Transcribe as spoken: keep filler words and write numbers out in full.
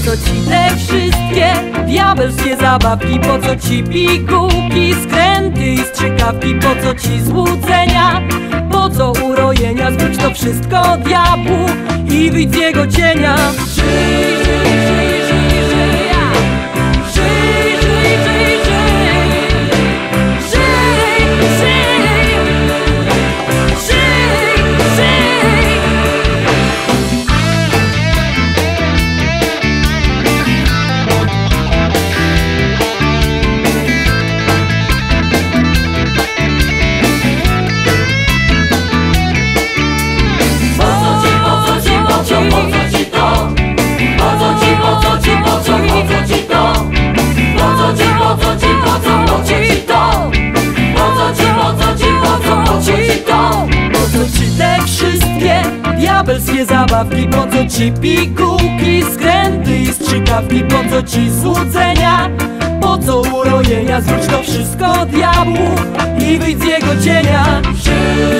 co ci te wszystkie diabelskie zabawki? Po co ci pigułki, skręty i strzykawki? Po co ci złudzenia? Po co urojenia? Zwróć to wszystko diabłu i wyjdź z jego cienia. Żyj, żyj, żyj, żyj, żyj, ja. Żyj, żyj, żyj, żyj. Żyj, żyj. Żyj, żyj. Diabelskie zabawki, po co ci pigułki, skręty i strzykawki? Po co ci złudzenia? Po co urojenia? Zwróć to wszystko diabłu i wyjdź z jego cienia.